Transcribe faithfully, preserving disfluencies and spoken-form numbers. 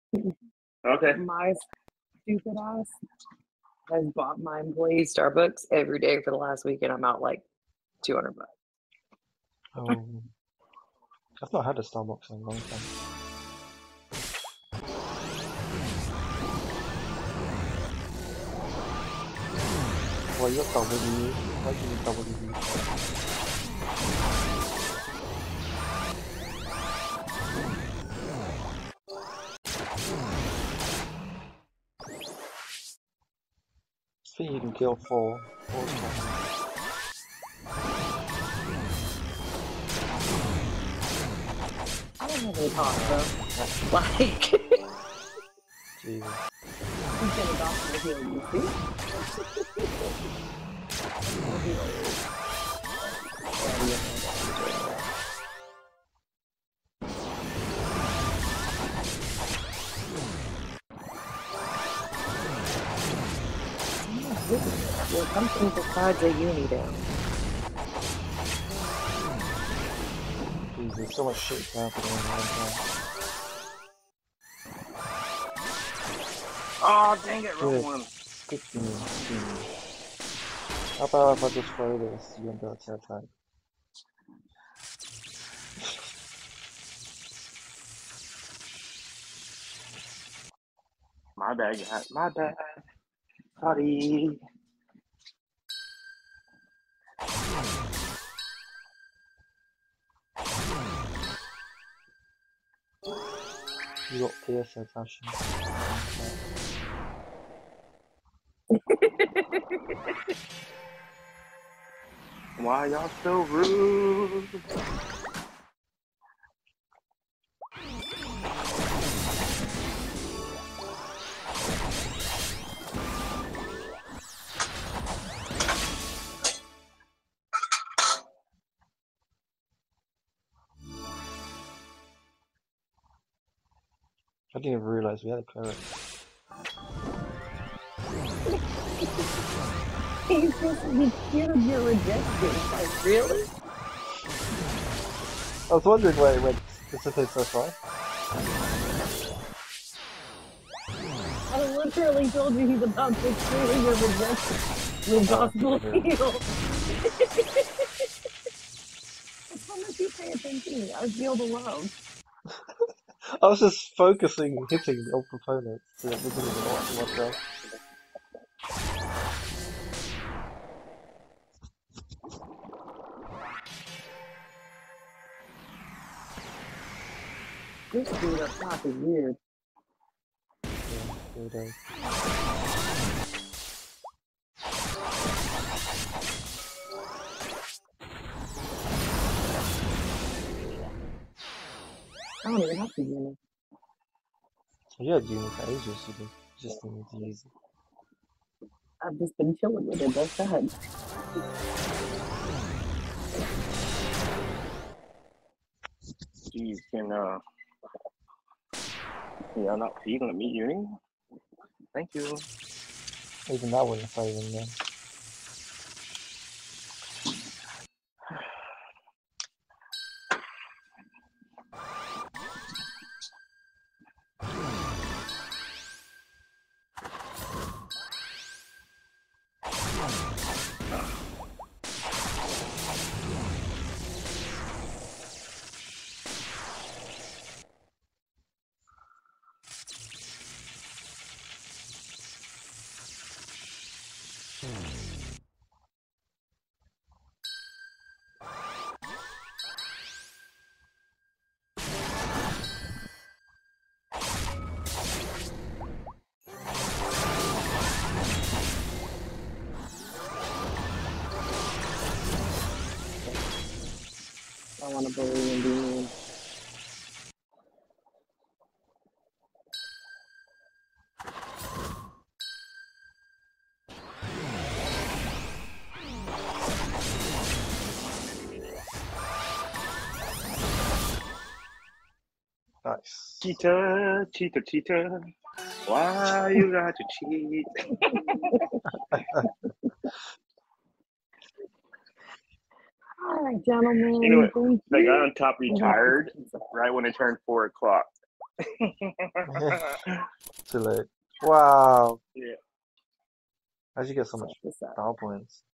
Okay. My stupid ass has bought my employee Starbucks every day for the last week, and I'm out like two hundred bucks. Oh, I've not had a Starbucks in a long time. Well, you're double D. Why do you need double D? I think you can kill four. Four I don't have any thoughts though. Like, Jesus. he's gonna doctor heal you, see? Well, something besides a uni down. Jeez, there's so much shit happening at one time. Oh, dang it, wrong Good. one. Good to me. How about if I just throw this? You won't be able to attack. My bad, guys. My bad. Sorry. You got Pierce attaching. Why y'all so rude? I didn't even realize we had a cleric. He's just, he cured your rejection. Like, really? I was wondering where it went specifically so far. I literally told you he's about to cure your rejection with gospel heal. That's how much you pay attention to me. I feel the love. I was just focusing, hitting the old opponents, so it wasn't even watching myself. This dude up top is weird. Yeah, weird day. I don't even have to uni. You had uni for ages, you did. Just didn't need to use it. I've just been chilling with it, that's that. Jeez, can uh, can y'all not feed on me uni? Thank you. Even that wasn't saving them. I want to bully and be mean. Nice. Cheetah, cheetah, cheetah. Why you got to cheat? Alright, gentlemen. You know what? Thank The you. guy on top retired right when it turned four o'clock. To like, wow. Yeah. How'd you get so much Check this out. power points?